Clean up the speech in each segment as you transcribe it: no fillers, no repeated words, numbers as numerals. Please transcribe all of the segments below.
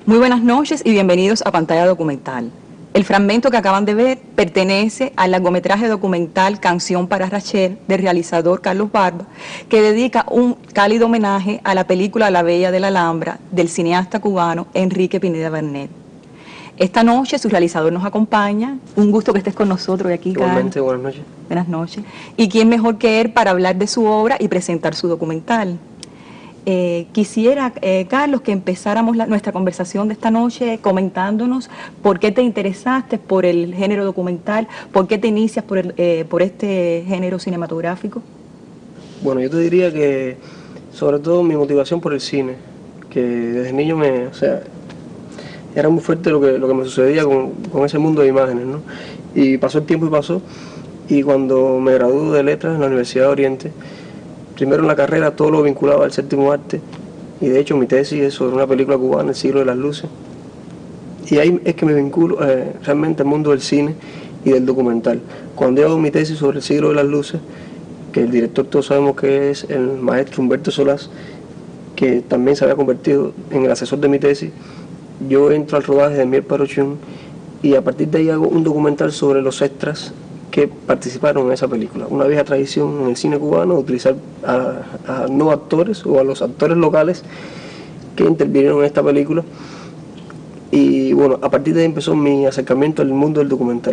Muy buenas noches y bienvenidos a Pantalla Documental. El fragmento que acaban de ver pertenece al largometraje documental Canción para Rachel, del realizador Carlos Barba, que dedica un cálido homenaje a la película La Bella de la Alhambra, del cineasta cubano Enrique Pineda Bernet. Esta noche su realizador nos acompaña. Un gusto que estés con nosotros hoy aquí, Igualmente, Carlos. buenas noches. Buenas noches. ¿Y quién mejor que él para hablar de su obra y presentar su documental? Quisiera, Carlos, que empezáramos nuestra conversación de esta noche comentándonos por qué te interesaste por el género documental, por qué te inicias por este género cinematográfico. Bueno, yo te diría que sobre todo mi motivación por el cine, que desde niño era muy fuerte lo que me sucedía con ese mundo de imágenes, ¿no? Y pasó el tiempo y pasó, y cuando me gradué de letras en la Universidad de Oriente, primero en la carrera todo lo vinculaba al séptimo arte, y de hecho mi tesis es sobre una película cubana, El siglo de las luces, y ahí es que me vinculo realmente al mundo del cine y del documental. Cuando yo hago mi tesis sobre El siglo de las luces, que el director todos sabemos que es el maestro Humberto Solás, que también se había convertido en el asesor de mi tesis, yo entro al rodaje de Miel Parochón y a partir de ahí hago un documental sobre los extras que participaron en esa película. Una vieja tradición en el cine cubano de utilizar a no actores o a los actores locales que intervinieron en esta película. Y bueno, a partir de ahí empezó mi acercamiento al mundo del documental.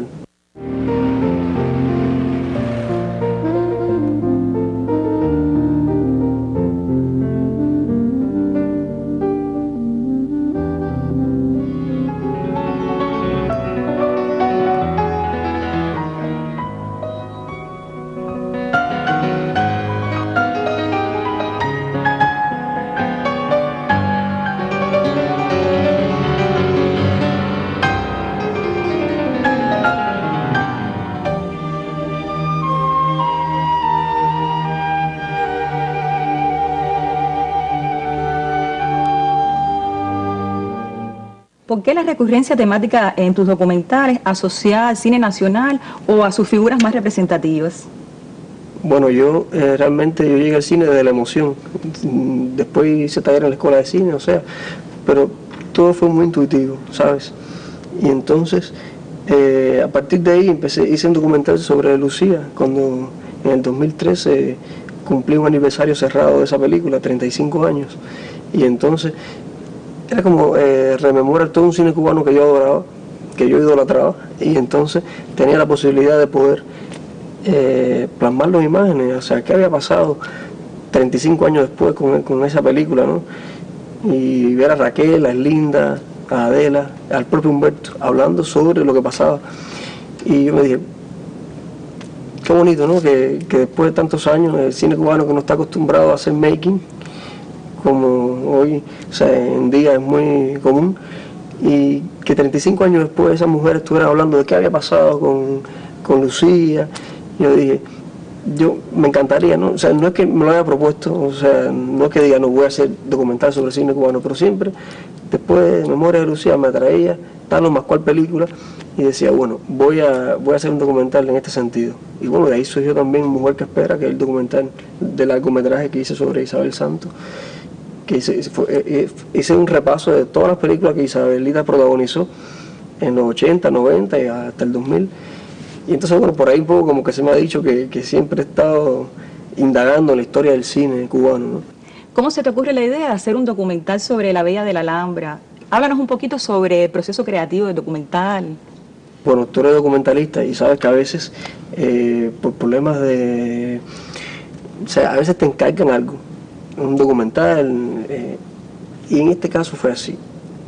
¿Por qué la recurrencia temática en tus documentales asociada al cine nacional o a sus figuras más representativas? Bueno, yo realmente llegué al cine desde la emoción. Después hice taller en la escuela de cine, pero todo fue muy intuitivo, ¿sabes? Y entonces, a partir de ahí hice un documental sobre Lucía, cuando en el 2013 cumplí un aniversario cerrado de esa película, 35 años. Y entonces era como rememorar todo un cine cubano que yo adoraba, que yo idolatraba, y entonces tenía la posibilidad de poder plasmarlo en imágenes, o sea, qué había pasado 35 años después con esa película, ¿no? Y ver a Raquel, a Linda, a Adela, al propio Humberto, hablando sobre lo que pasaba. Y yo me dije, qué bonito, ¿no? Que después de tantos años, el cine cubano que no está acostumbrado a hacer making, como hoy, en día es muy común, y que 35 años después esas mujeres estuvieran hablando de qué había pasado con Lucía. Yo dije, me encantaría, ¿no? O sea, no es que me lo haya propuesto, o sea, no es que diga, no voy a hacer documental sobre el cine cubano, pero siempre, después de Memoria de Lucía, me atraía tal o más cual película, y decía, bueno, voy a hacer un documental en este sentido. Y bueno, de ahí surgió también Mujer que Espera, que es el documental de largometraje que hice sobre Isabel Santos, que hice un repaso de todas las películas que Isabelita protagonizó en los 80, 90 y hasta el 2000. Y entonces, bueno, por ahí un poco como que se me ha dicho que siempre he estado indagando en la historia del cine cubano, ¿no? ¿Cómo se te ocurre la idea de hacer un documental sobre La Bella de la Alhambra? Háblanos un poquito sobre el proceso creativo del documental. Bueno, tú eres documentalista y sabes que a veces por problemas de... O sea, a veces te encargan algo, un documental, y en este caso fue así.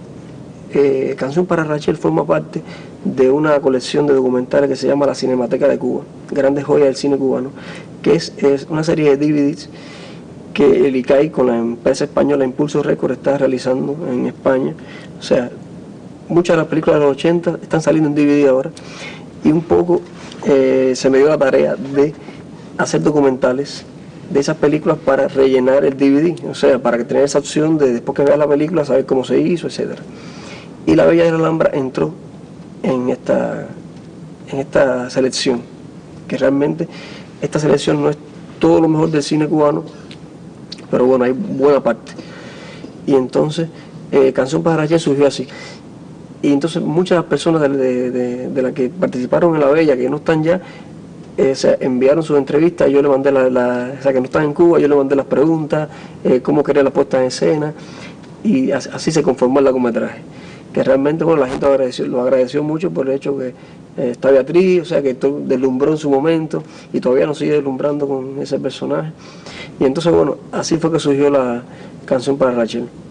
Canción para Rachel forma parte de una colección de documentales que se llama La Cinemateca de Cuba, grandes joyas del cine cubano, que es una serie de DVDs que el ICAI con la empresa española Impulso Record está realizando en España. O sea, muchas de las películas de los 80 están saliendo en DVD ahora, y un poco se me dio la tarea de hacer documentales de esas películas para rellenar el DVD, o sea, para que tener esa opción de después que veas la película saber cómo se hizo, etcétera. Y La Bella de la Alhambra entró en esta selección, que realmente esta selección no es todo lo mejor del cine cubano, pero bueno, hay buena parte. Y entonces Canción para Rachel surgió así. Y entonces muchas personas de las que participaron en La Bella, que no están ya, se enviaron sus entrevistas, yo le mandé o sea, que no están en Cuba, yo le mandé las preguntas, cómo quería la puesta en escena, y así se conformó el largometraje. Que realmente, bueno, la gente lo agradeció mucho por el hecho que está Beatriz, o sea, que deslumbró en su momento y todavía nos sigue deslumbrando con ese personaje. Y entonces, bueno, así fue que surgió la Canción para Rachel.